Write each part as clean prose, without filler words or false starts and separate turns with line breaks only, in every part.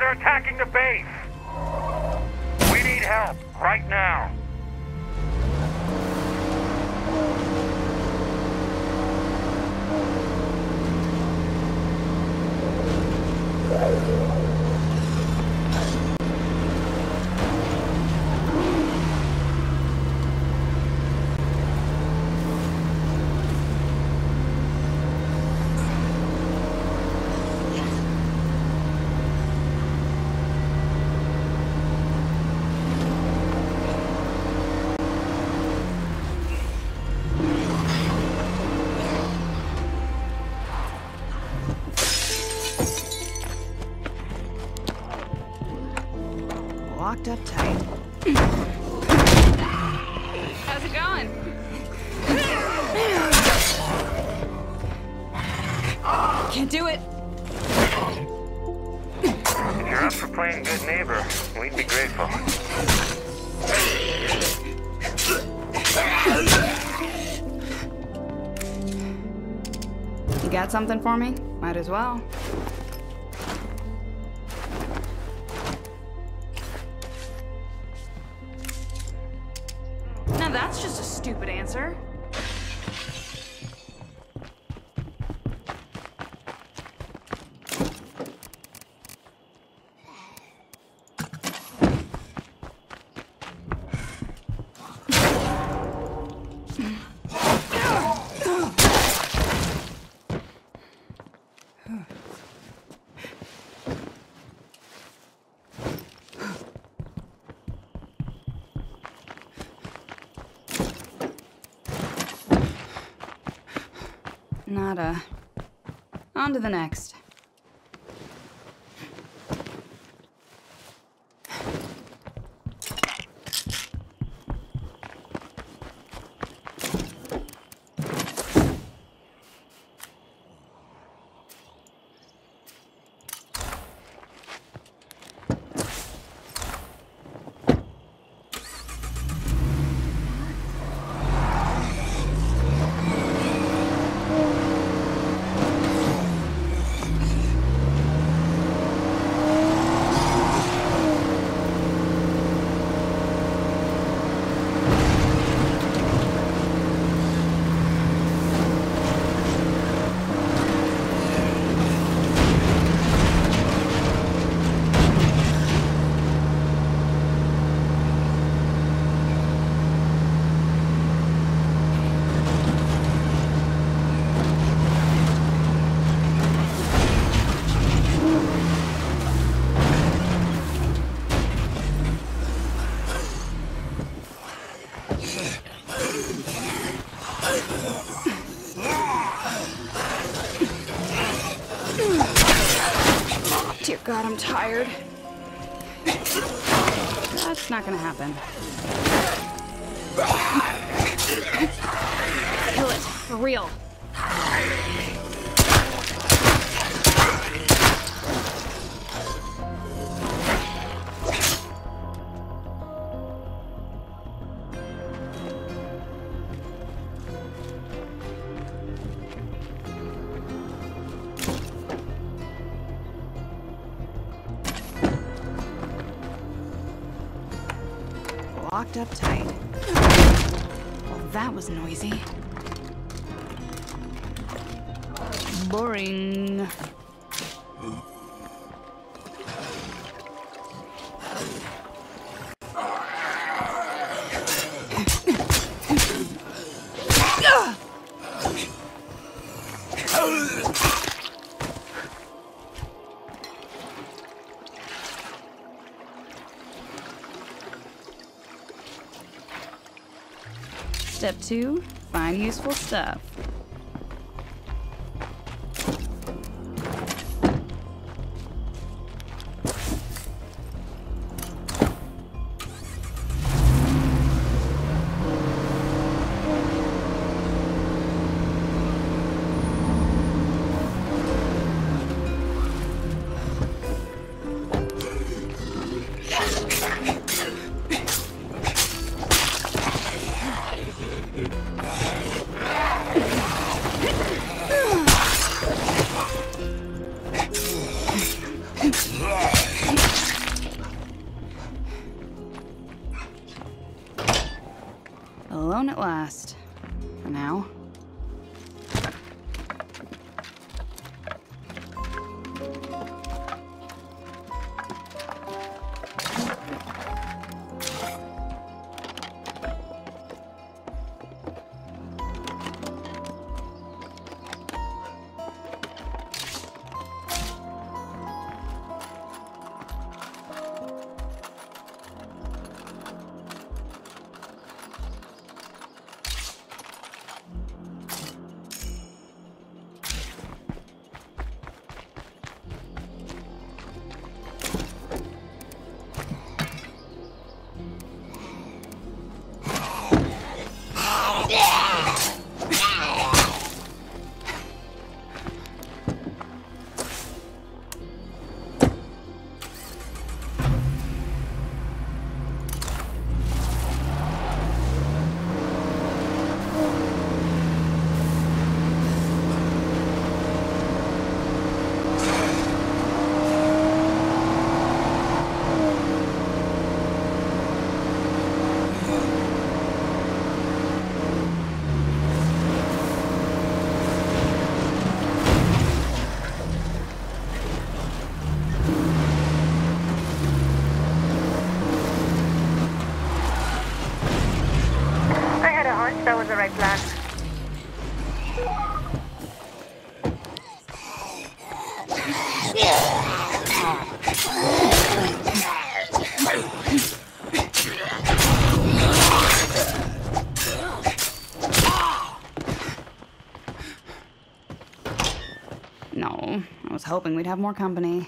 They're attacking the base! We need help, right now!
Locked up tight.
How's it going? Can't do it.
If you're up for playing good neighbor, we'd be grateful.
You got something for me? Might as well.
Now that's just a stupid answer.
Nada. On to the next. Dear God, I'm tired. That's not gonna happen. Kill it, for real. Locked up tight. Well, that was noisy. Boring. Step 2, find useful stuff. No, I was hoping we'd have more company.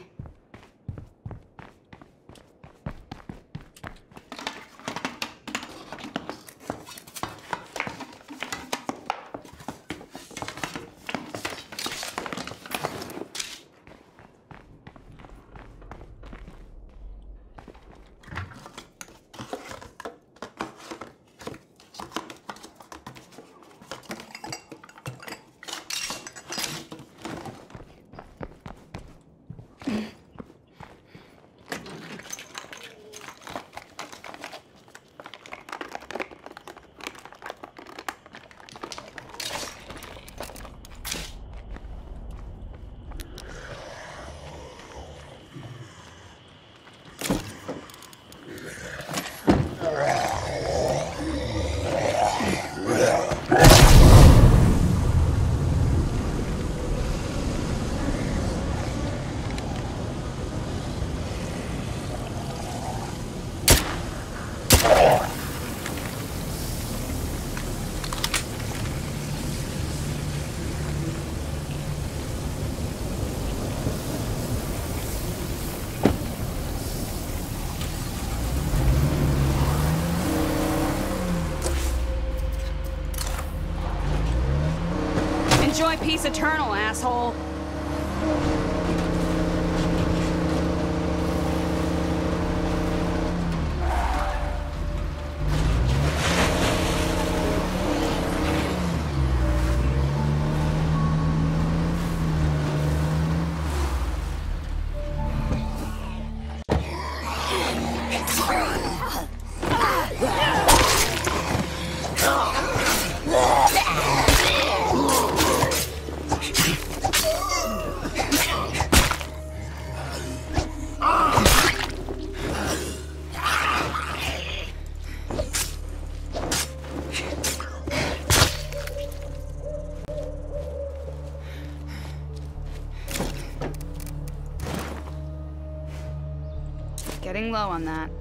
Enjoy peace eternal, asshole. Getting low on that.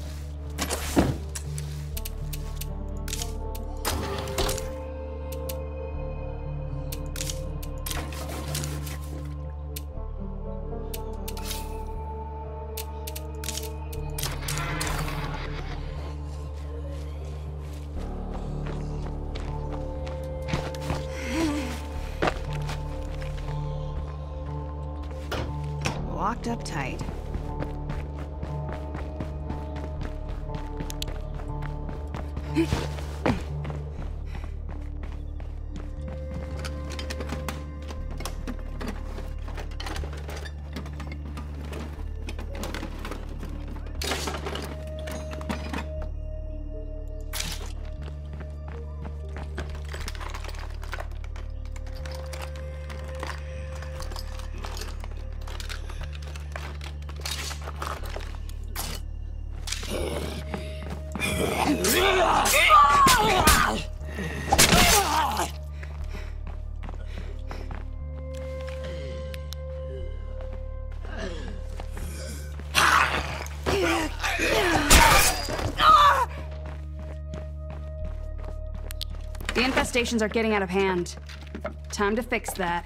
Locked up tight. The infestations are getting out of hand. Time to fix that.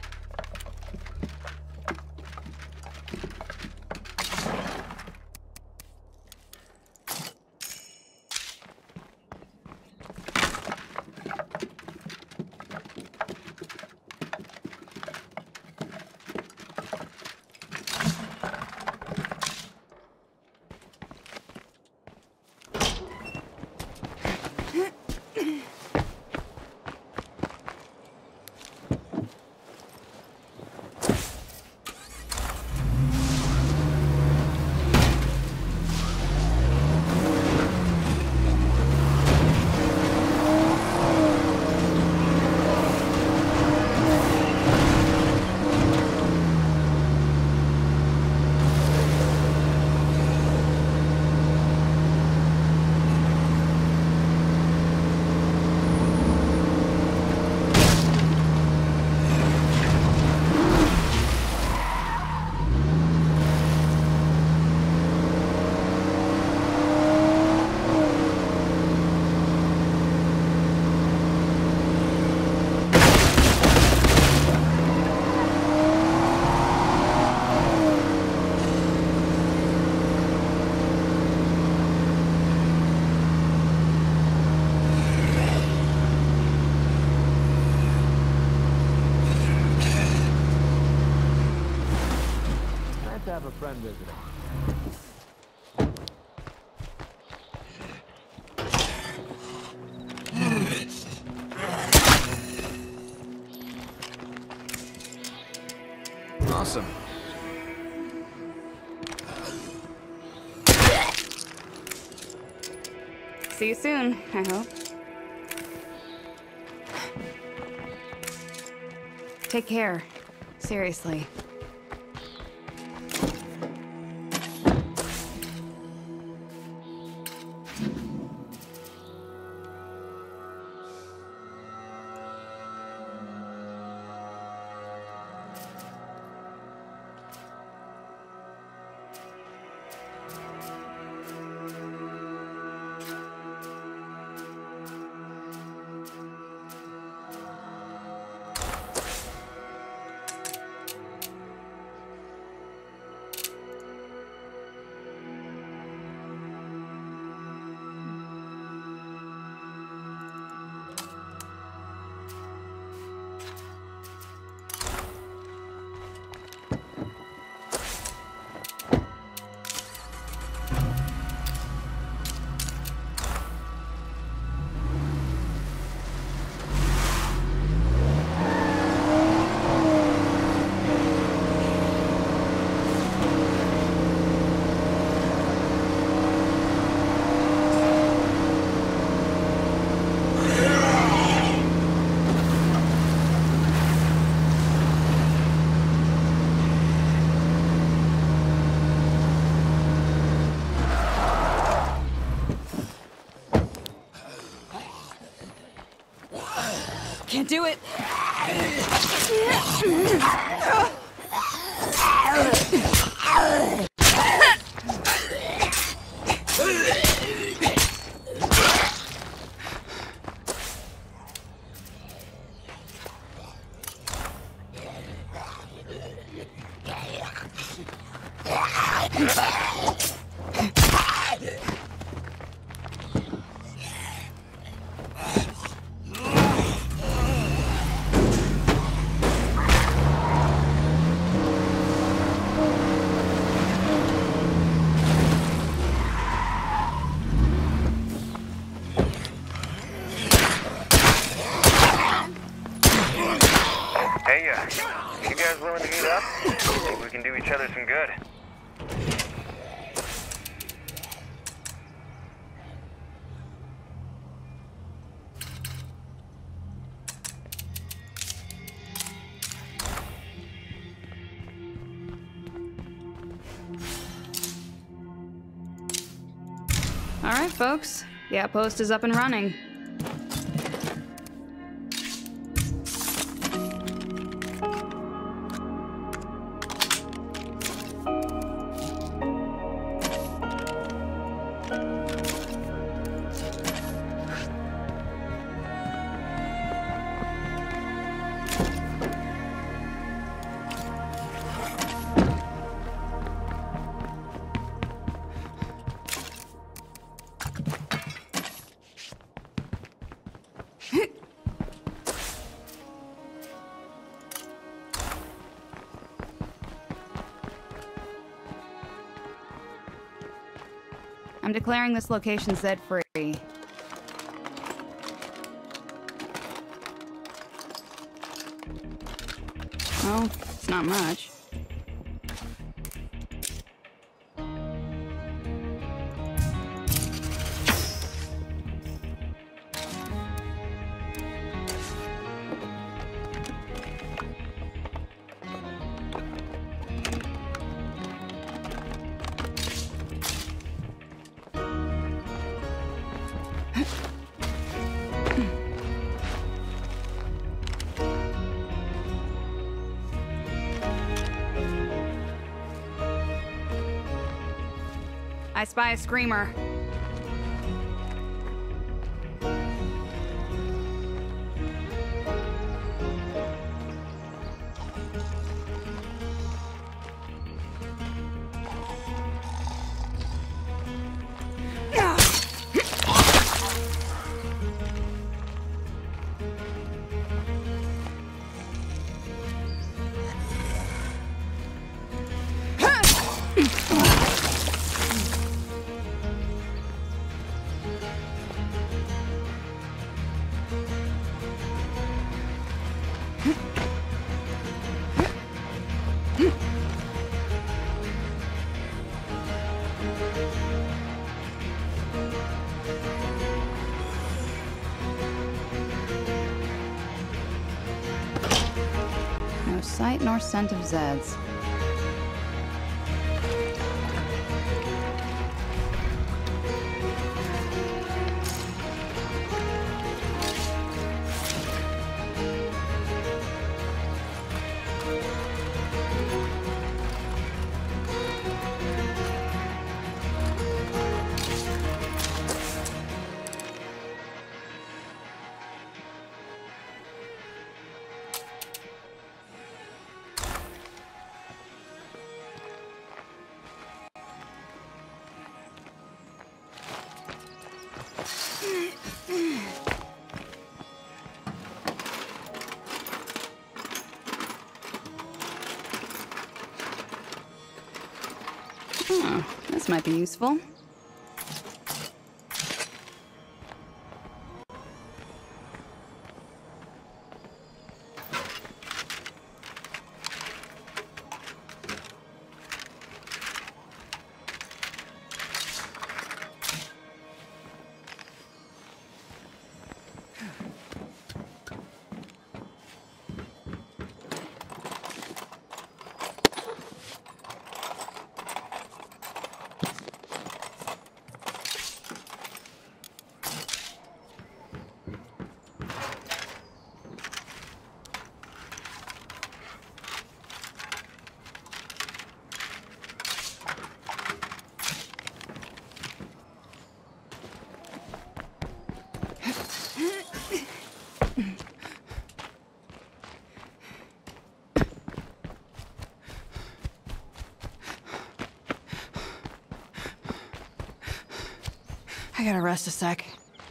have a friend visiting.
Awesome.
See you soon, I hope. Take care. Seriously. Can't do it.
Hey, you guys willing to meet up? Think we can do each other some good.
All right, folks. The outpost is up and running. I'm declaring this location Zed-free. Well, it's not much. I spy a screamer. No sight nor scent of Zeds. Oh, this might be useful. I gotta rest a sec.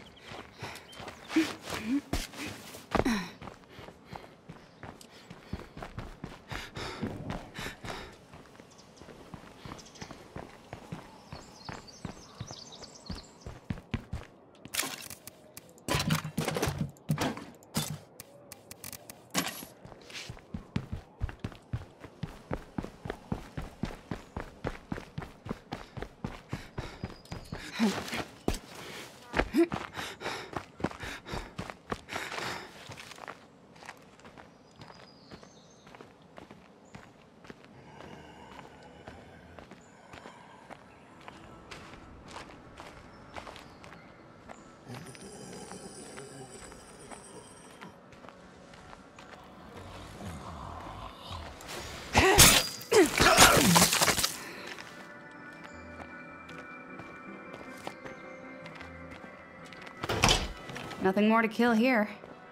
Nothing more to kill here.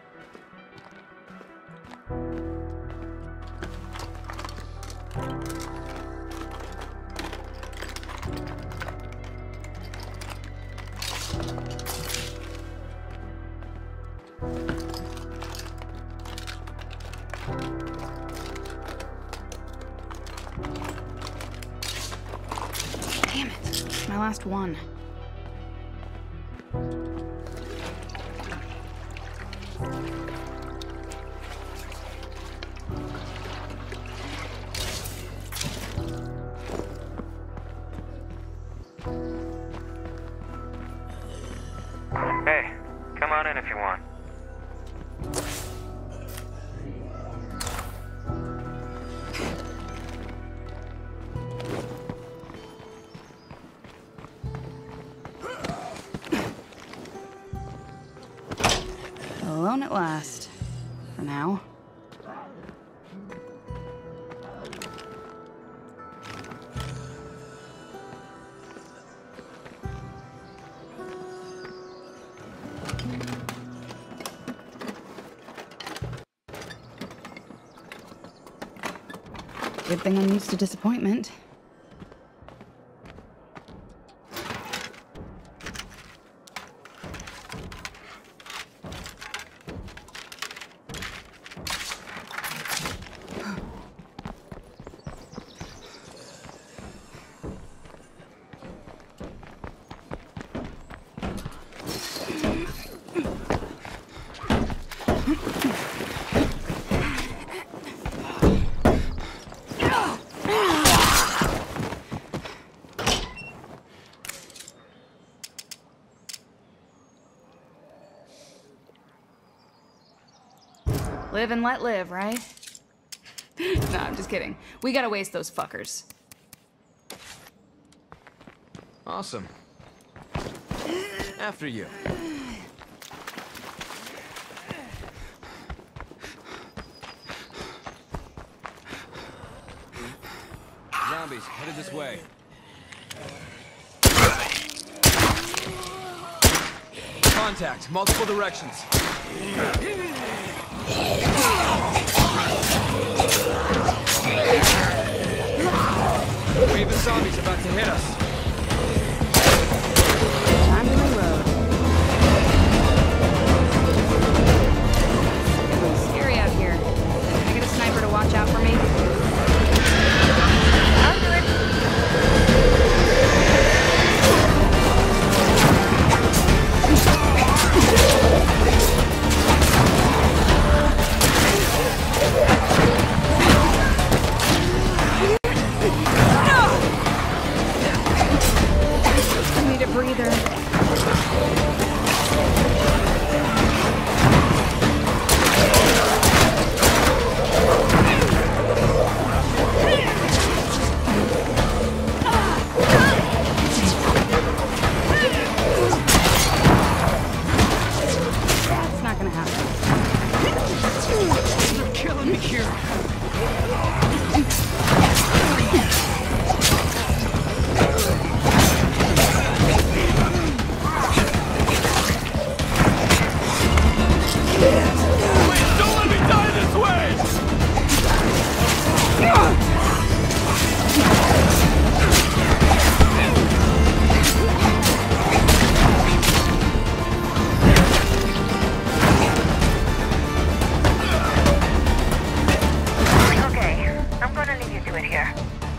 Damn it, it's my last one.
Hey, come on in if you want.
Alone at last. For now. Good thing I'm used to disappointment. Live and let live, right? Nah, I'm just kidding. We gotta waste those fuckers.
Awesome. After you. Zombies, headed this way. Contact, multiple directions. Wave of zombies about to hit us.
Time to reload. It's really scary out here. Can I get a sniper to watch out for me?
I'll do it.
I need a breather. It's not gonna happen.
They're killing me here. Please don't let me die this way!
Okay, I'm gonna leave you to it here.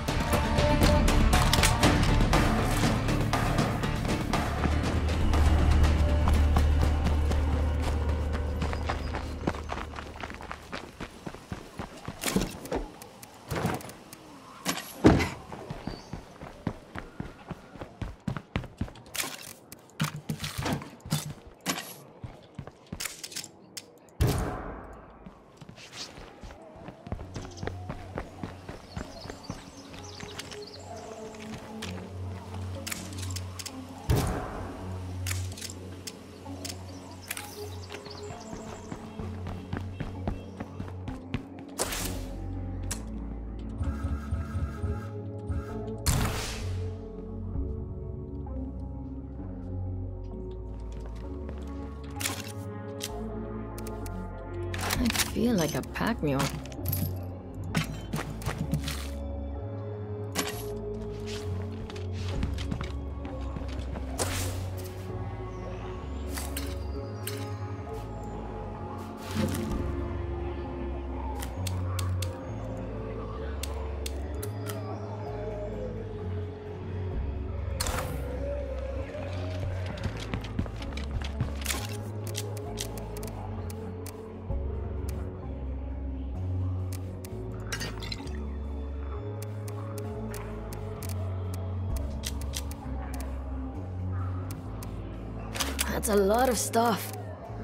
I feel like a pack mule. That's a lot of stuff.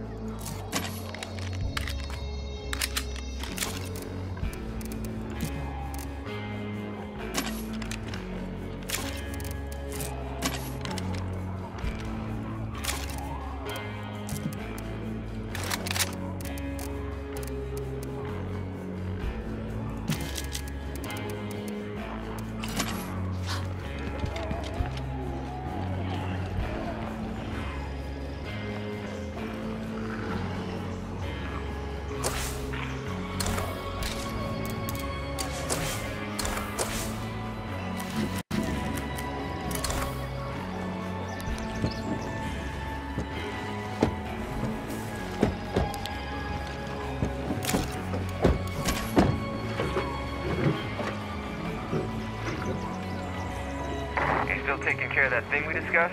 You still taking care of that thing we discussed?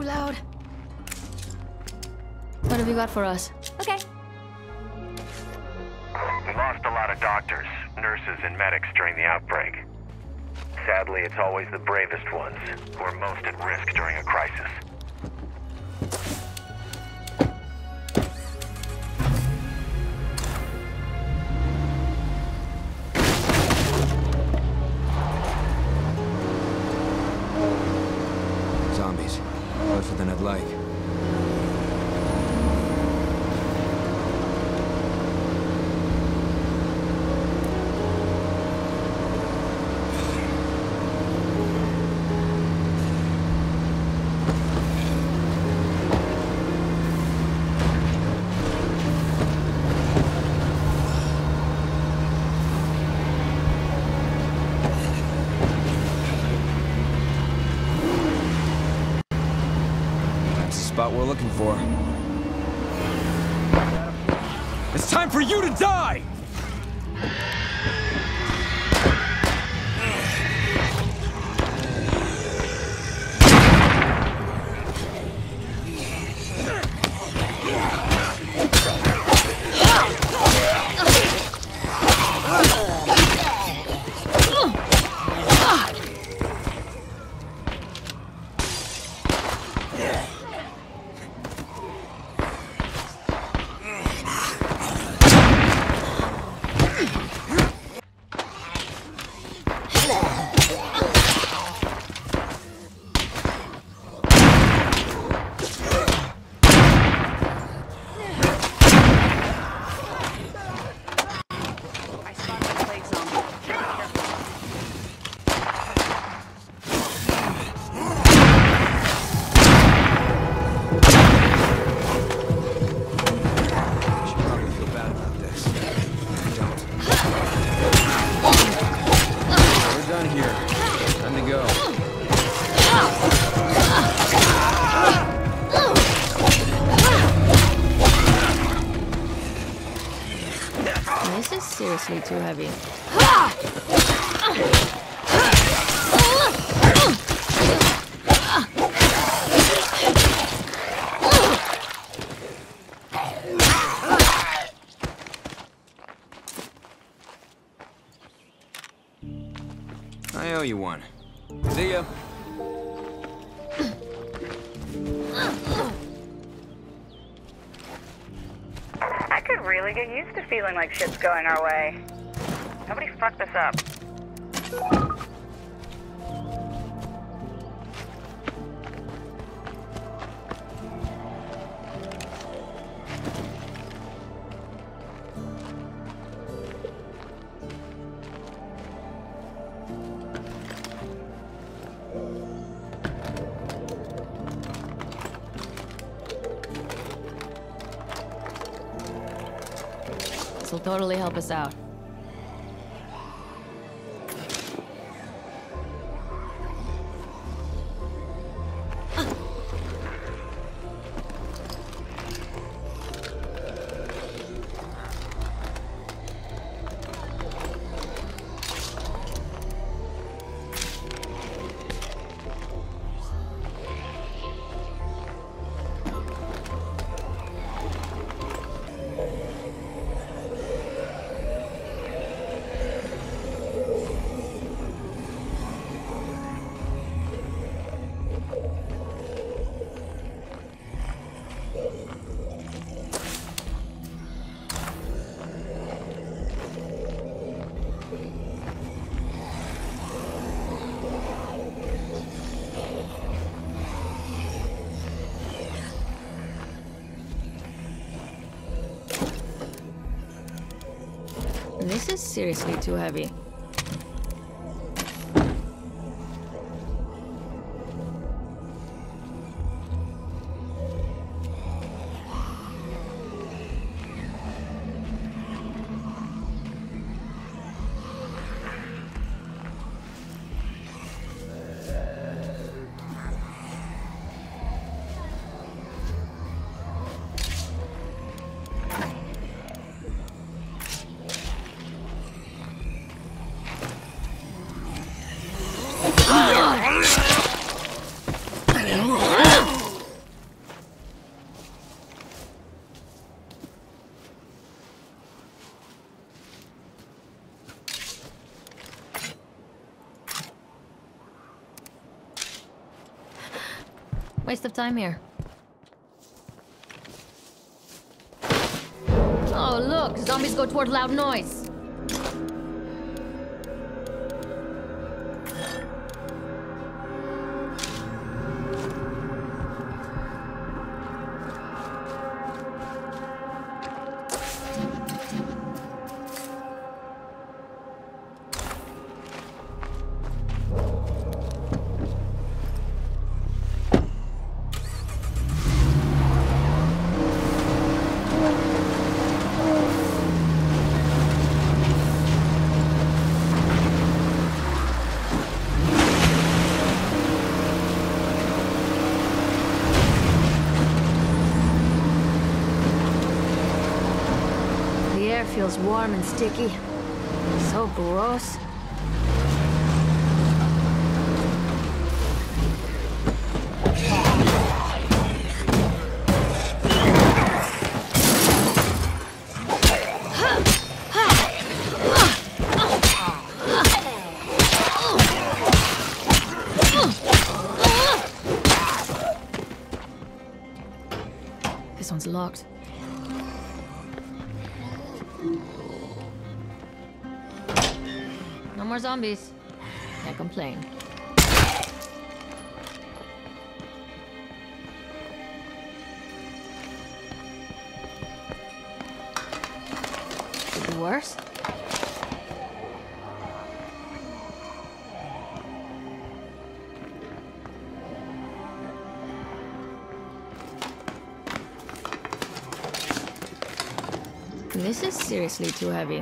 loud. What have you got for us?
Okay.
We lost a lot of doctors, nurses, and medics during the outbreak. Sadly, it's always the bravest ones who are most at risk during a crisis.
Zombies. Closer than I'd like. Spot we're looking for. It's time for you to die!
This is seriously too heavy.
I owe you one. See ya.
I could really get used to feeling like shit's going our way. Nobody fucked this up.
This will totally help us out. This is seriously too heavy. Waste of time here. Oh, look! Zombies go toward loud noise. Feels warm and sticky. So gross. This one's locked. No more zombies. Can't complain. Could be worse. This is seriously too heavy.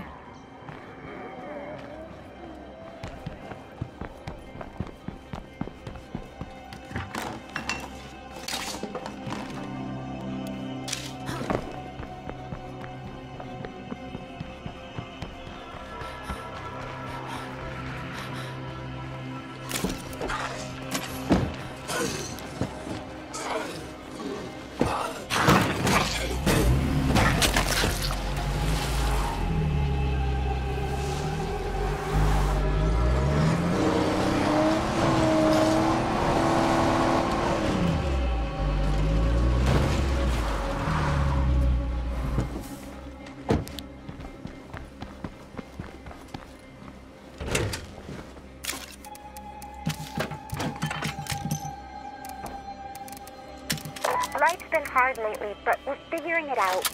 Life's been hard lately, but we're figuring it out.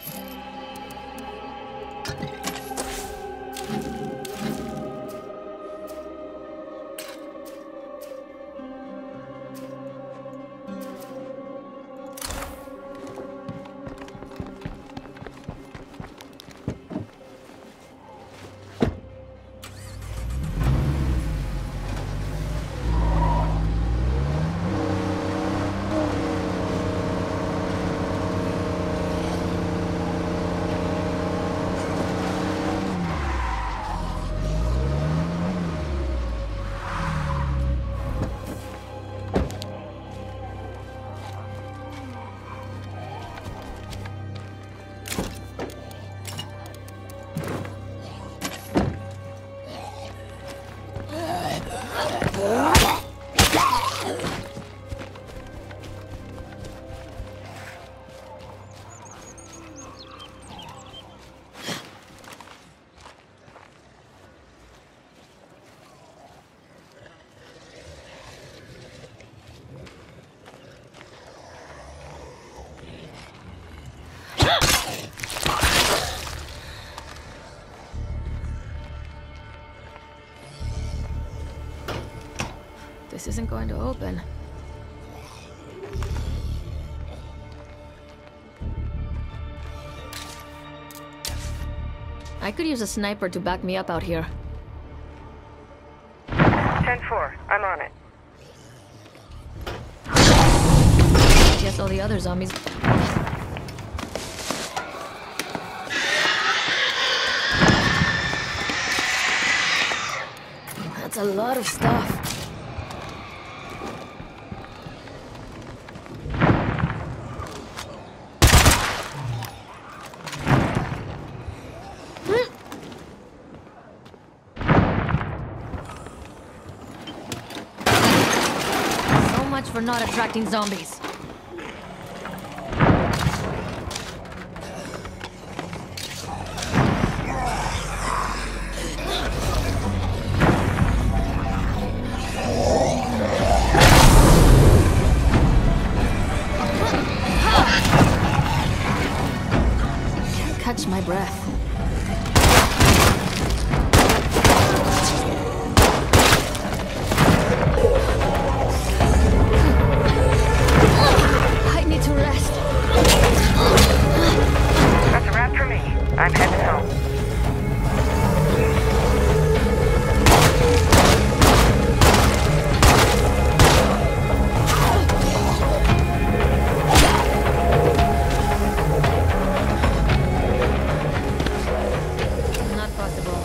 This isn't going to open. I could use a sniper to back me up out here.
10-4, I'm on it.
Guess all the other zombies... That's a lot of stuff. for not attracting zombies. Can't catch my breath.
I'm headed home.
Not possible.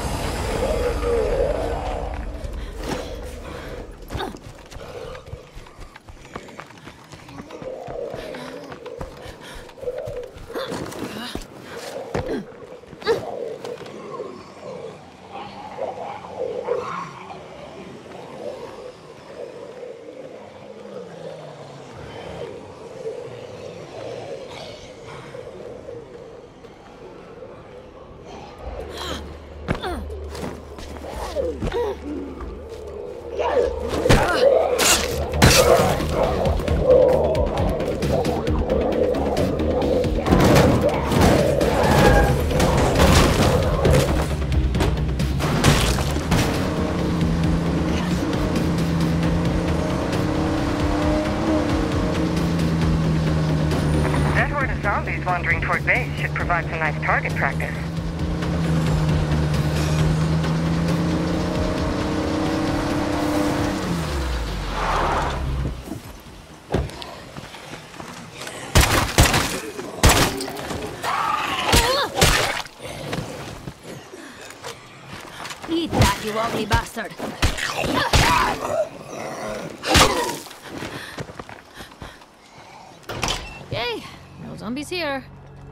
Zombies wandering toward base should provide some nice target practice.
Eat that, you ugly bastard! Yay! No zombies here.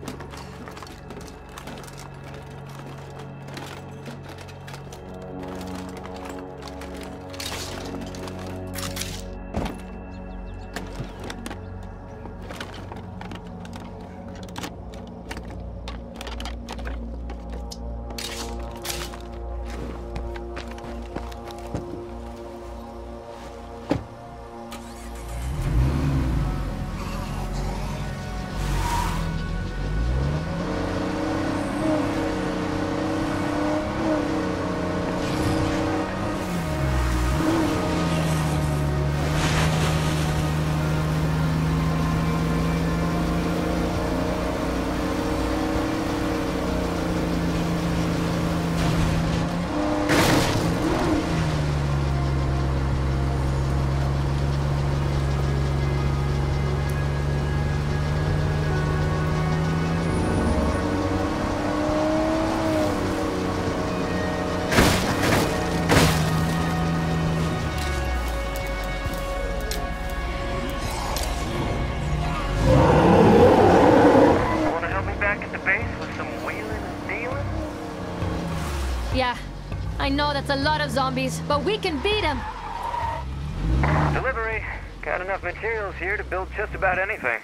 Yeah, I know that's a lot of zombies, but we can beat them.
Delivery. Got enough materials here to build just about anything.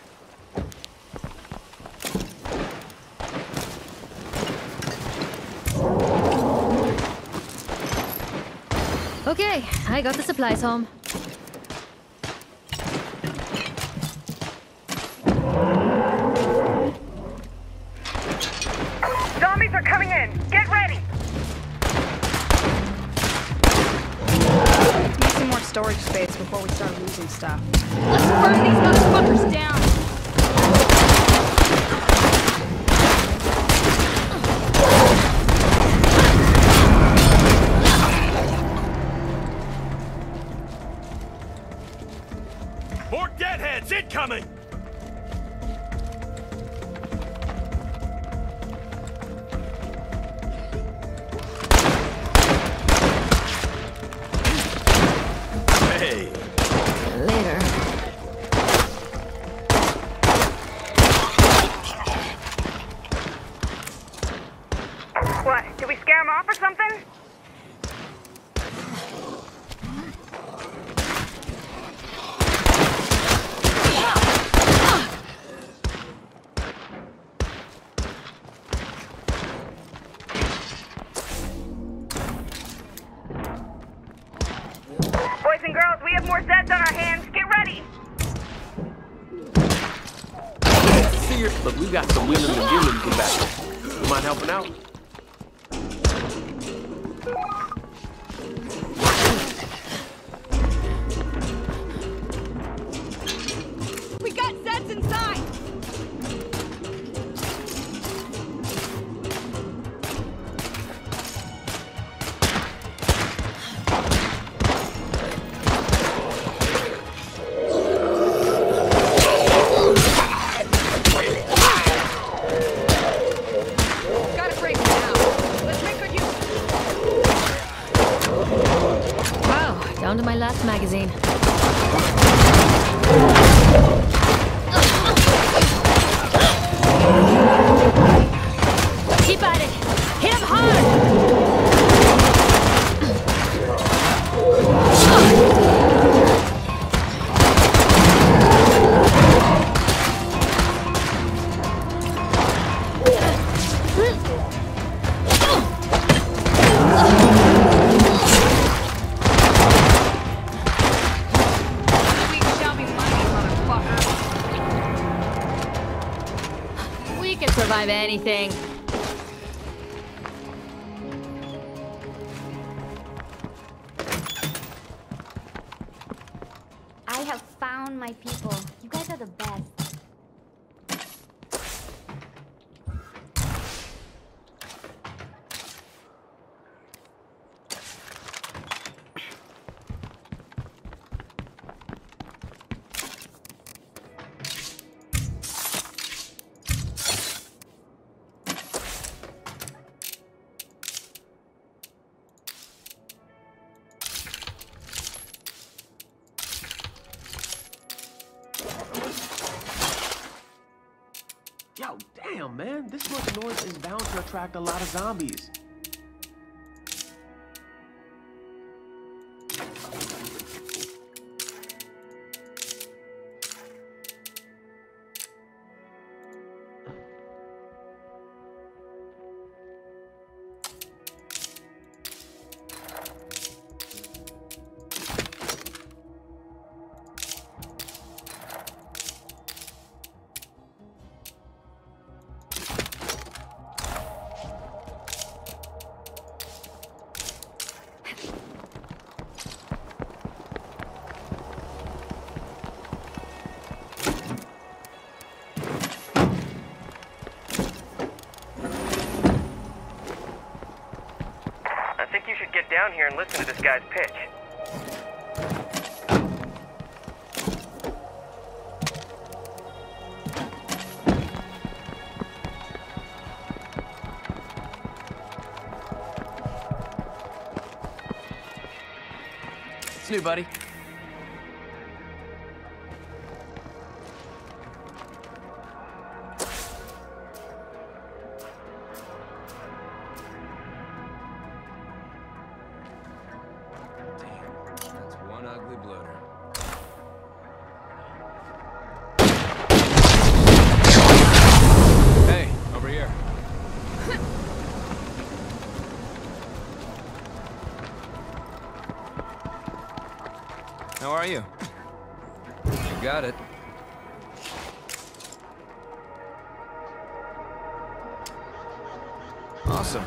Okay, I got the supplies home.
Zombies are coming in! Get ready!
Need some more storage space before we start losing stuff. Let's burn these motherfuckers down!
More deadheads incoming! Hey!
Later.
What? Did we scare them off or something?
figured, look, we've got some wheeling and dealing to go back. You mind helping out?
We got Zeds inside! Gotta break it now. Let's make good use.
Wow, down to my last magazine. Keep at it! Hit him hard!
We shall be money, motherfucker.
We can survive anything.
I have found my people. You guys are the best.
Yo, damn, man. This much noise is bound to attract a lot of zombies.
I think you should get down here and listen to this guy's pitch.
It's new, buddy. That's one ugly bloater. Hey, over here. How are you? You got it. Awesome.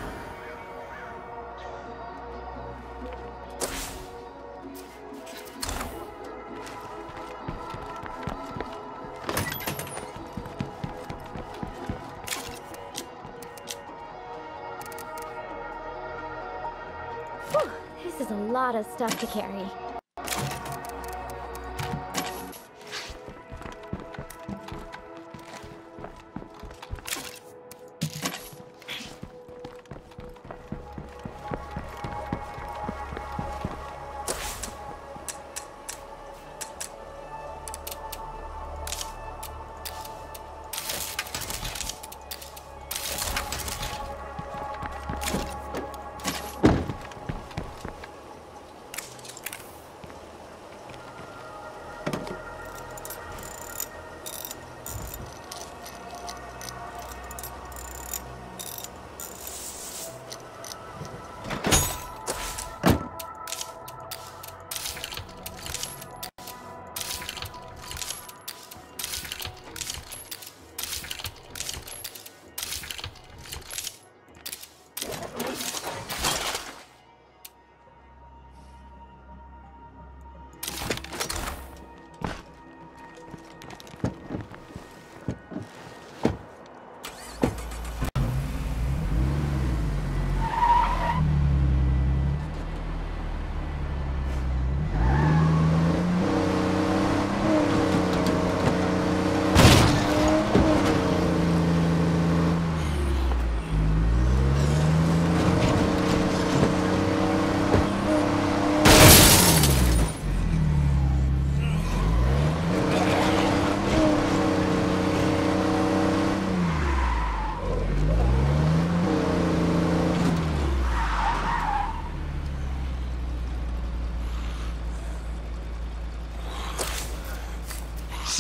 Whew, this is a lot of stuff to carry.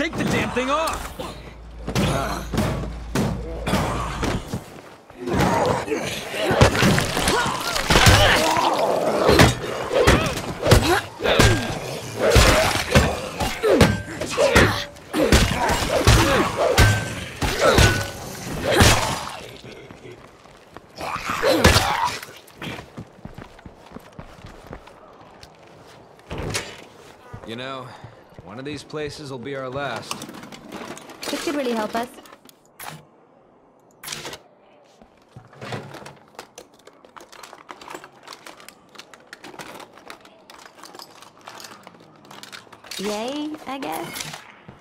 Shake the damn thing off!
You know, one of these places will be our last.
This could really help us. Yay, I guess.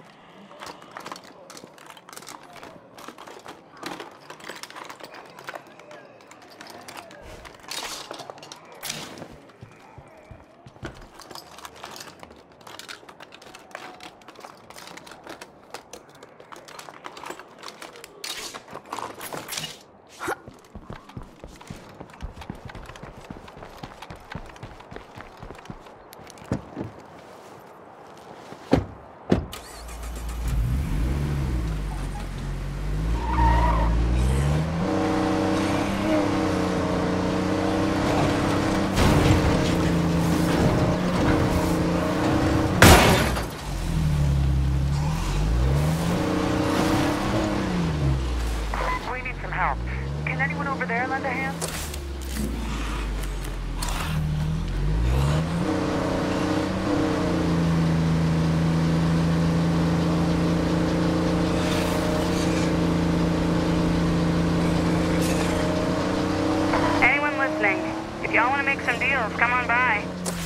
Can anyone over there lend a hand? Anyone listening? If y'all want to make some deals, come on by.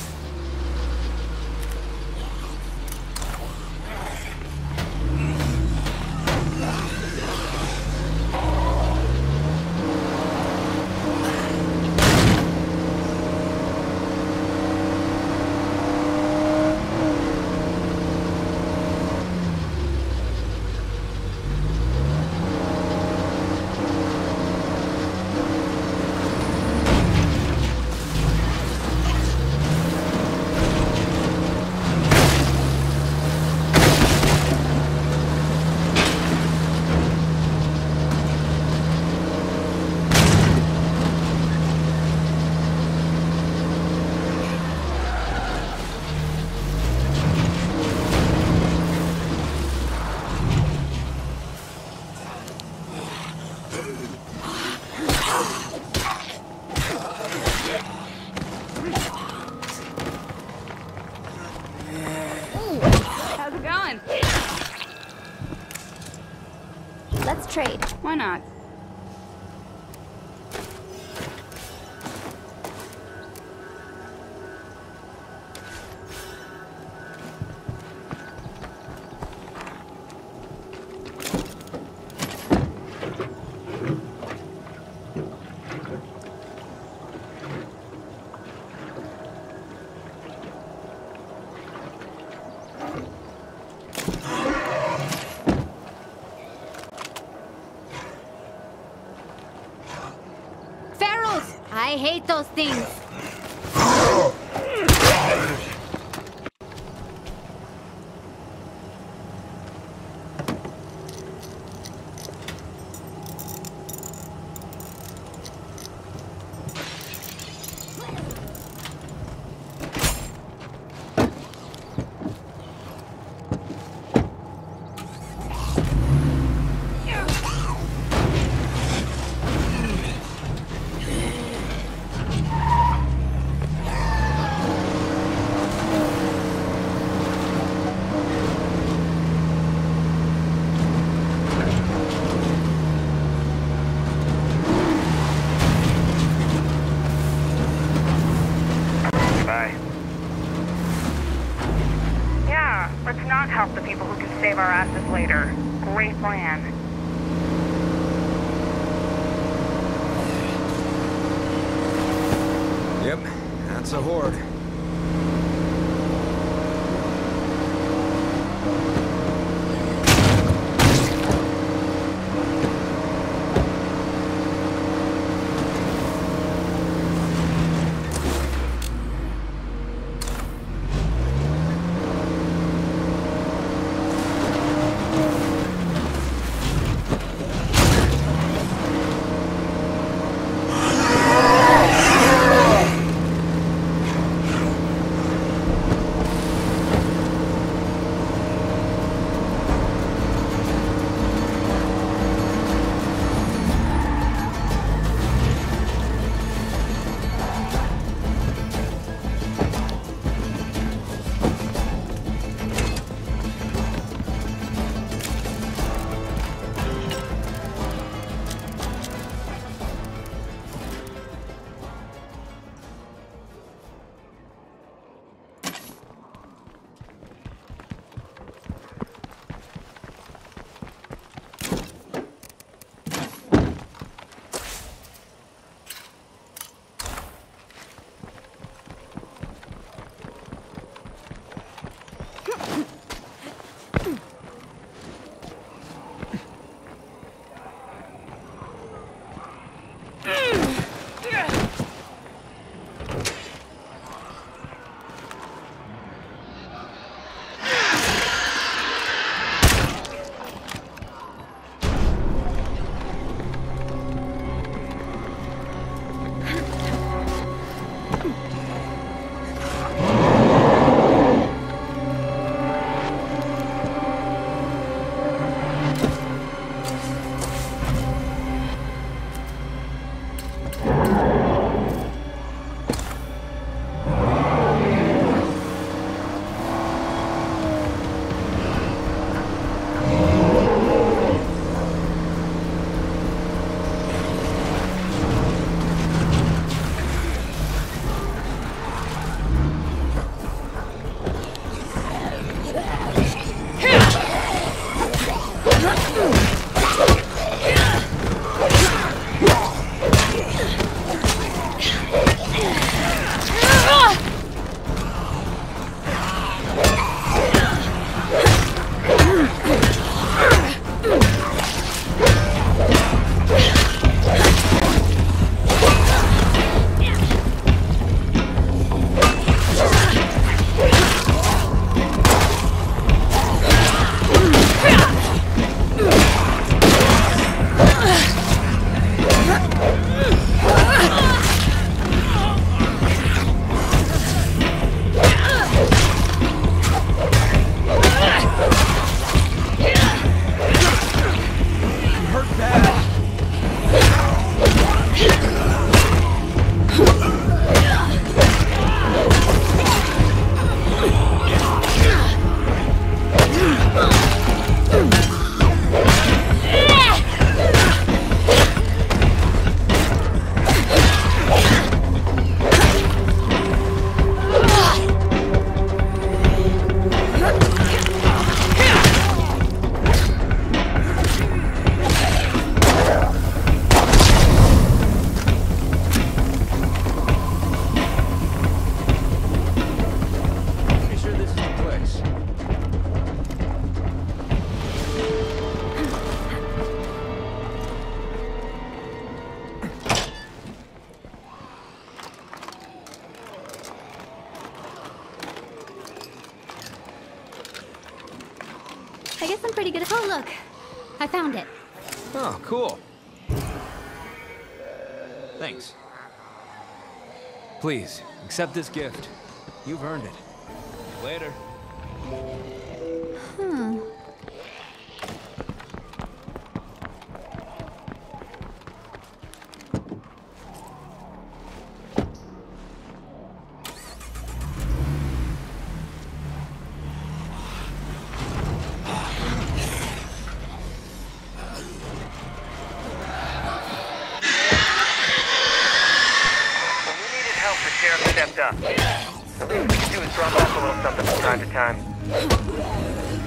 Let's trade.
Why not?
I hate those things. Let's not help the people who can save our asses later. Great plan.
Yep, that's a horde.
pretty good. Oh, look. I found it.
Oh, cool. Thanks. Please, accept this gift. You've earned it. Later.
Stepped up. The least we can do is drop off a little something from time to time.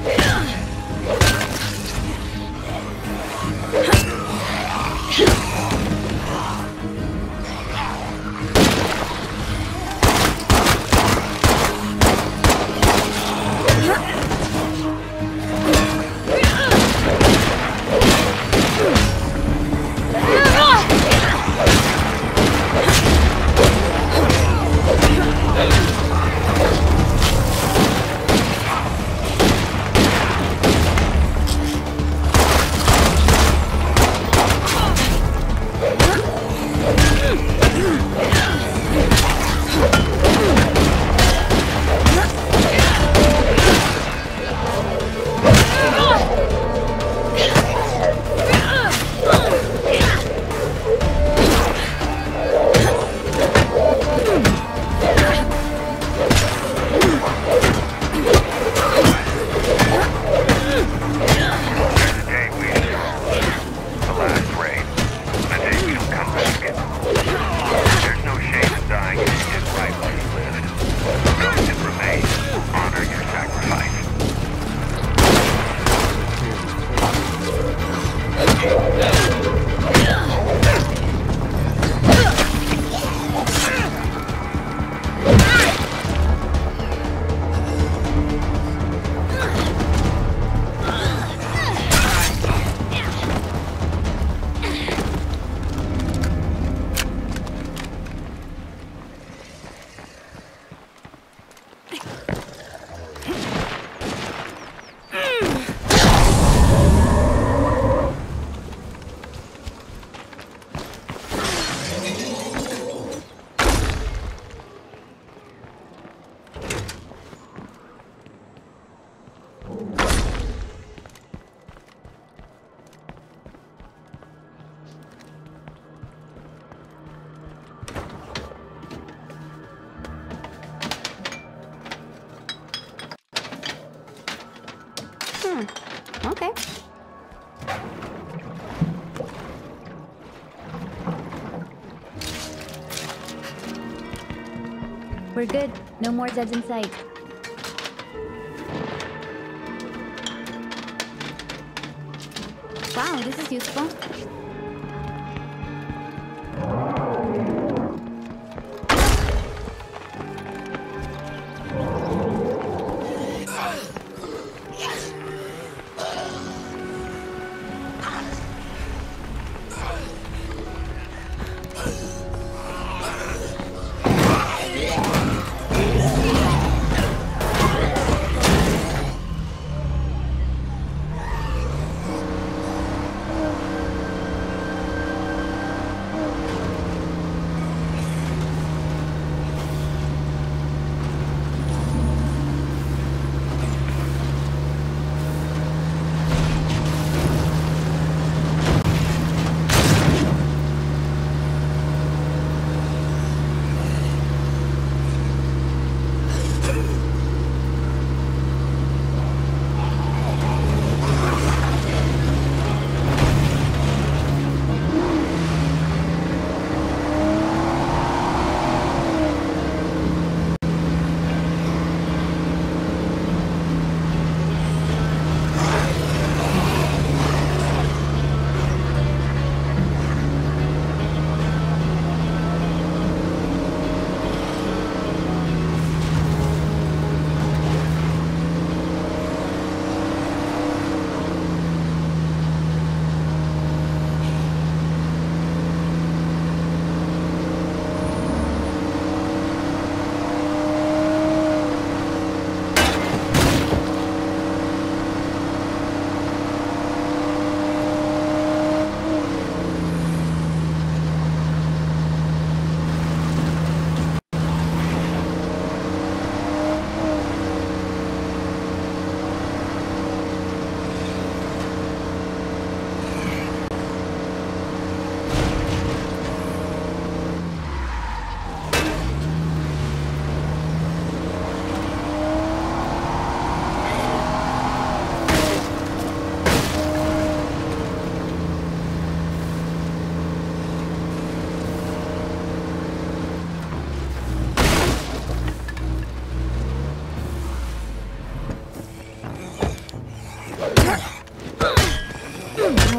Okay. We're good. No more Zeds in sight. Wow, this is useful.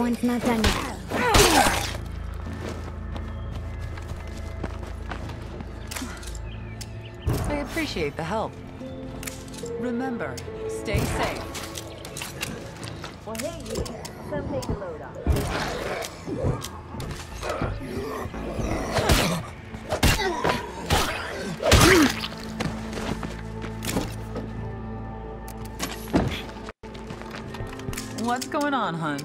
one's not done yet.
I appreciate the help. Remember, stay safe.
Well, hey, you. Come take a load off.
What's going on, hun?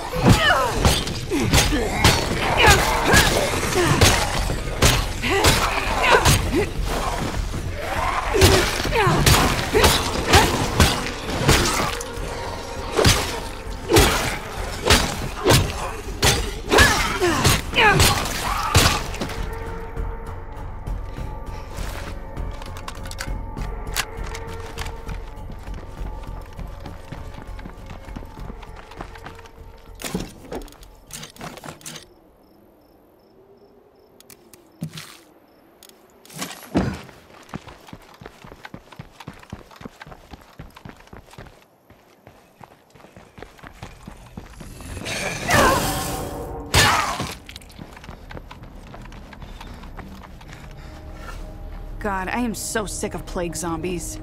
God, I am so sick of plague zombies.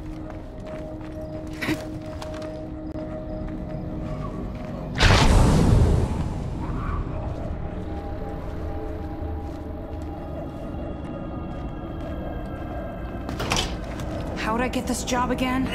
How'd I get this job again?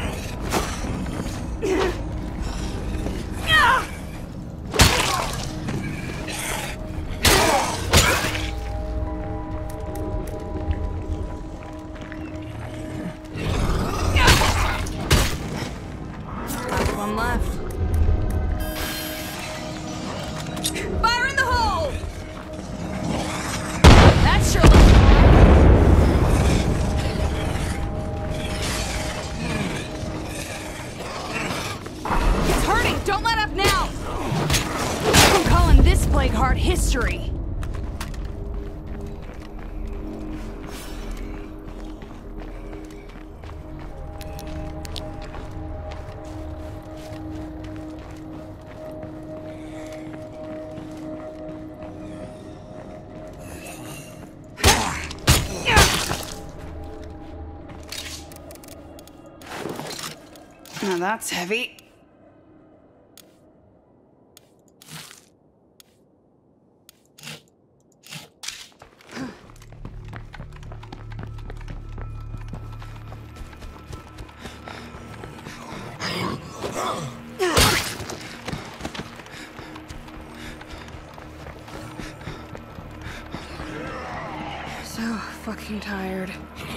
History. Now that's heavy. So fucking tired.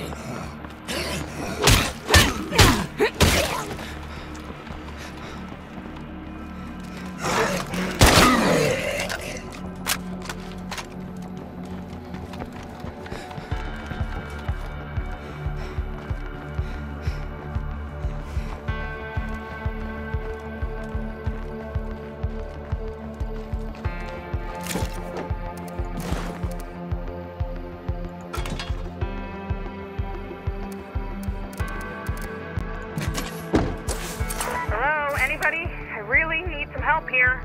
Anybody? I really need some help here.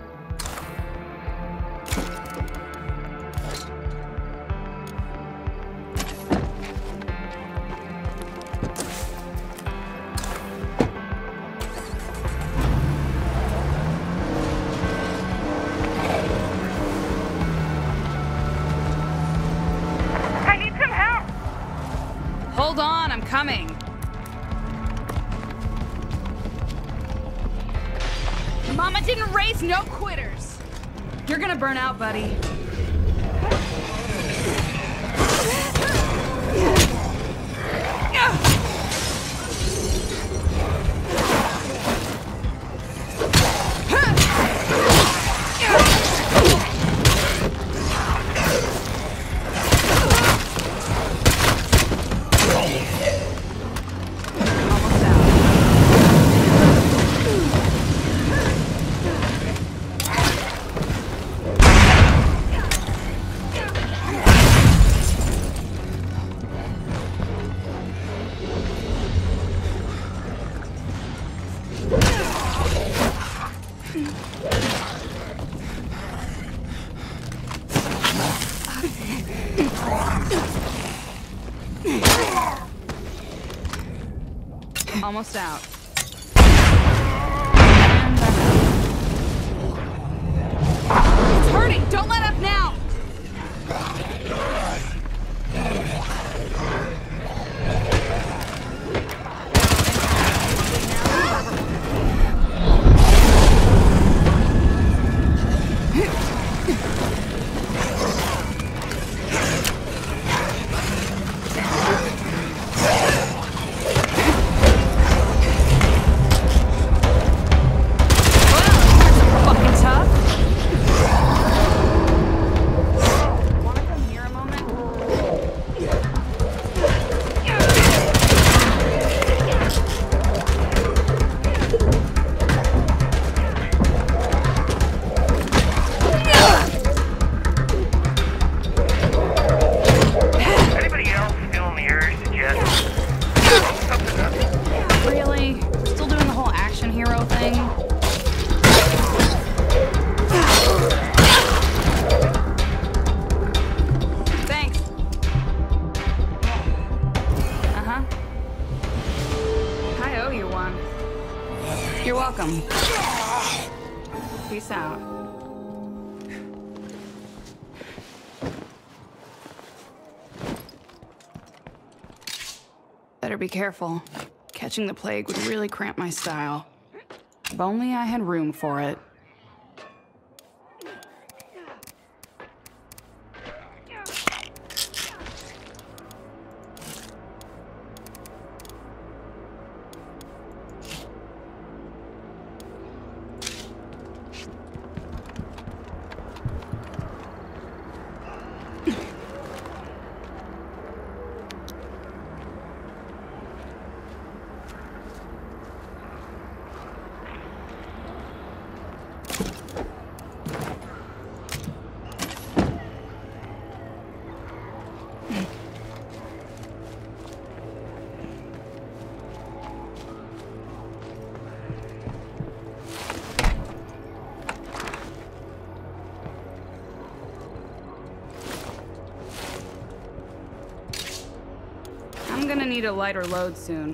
I need some help!
Hold on, I'm coming. Mama didn't raise no quitters. You're gonna burn out, buddy. Almost out. It's hurting! Don't let up now! be careful. Catching the plague would really cramp my style. If only I had room for it. I'm gonna need a lighter load soon.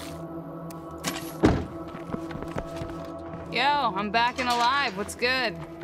Yo, I'm back and alive. What's good?